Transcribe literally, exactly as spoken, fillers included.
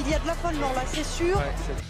il y a de l'affolement là, c'est sûr. Ouais, c'est-